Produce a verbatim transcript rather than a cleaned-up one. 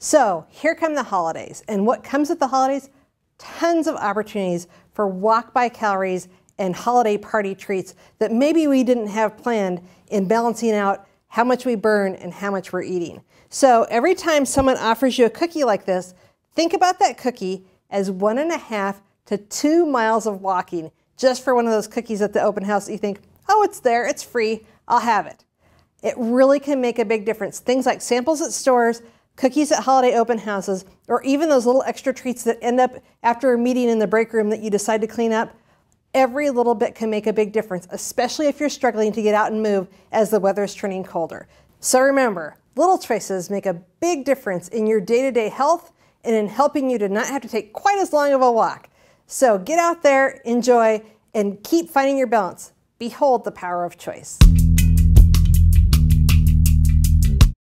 So here come the holidays, and what comes with the holidays? Tons of opportunities for walk-by calories and holiday party treats that maybe we didn't have planned in balancing out how much we burn and how much we're eating. So every time someone offers you a cookie like this, think about that cookie as one and a half to two miles of walking just for one of those cookies at the open house that you think, oh, it's there, it's free, I'll have it. It really can make a big difference. Things like samples at stores, cookies at holiday open houses, or even those little extra treats that end up after a meeting in the break room that you decide to clean up, every little bit can make a big difference, especially if you're struggling to get out and move as the weather is turning colder. So remember, little choices make a big difference in your day-to-day health and in helping you to not have to take quite as long of a walk. So get out there, enjoy, and keep finding your balance. Behold the power of choice.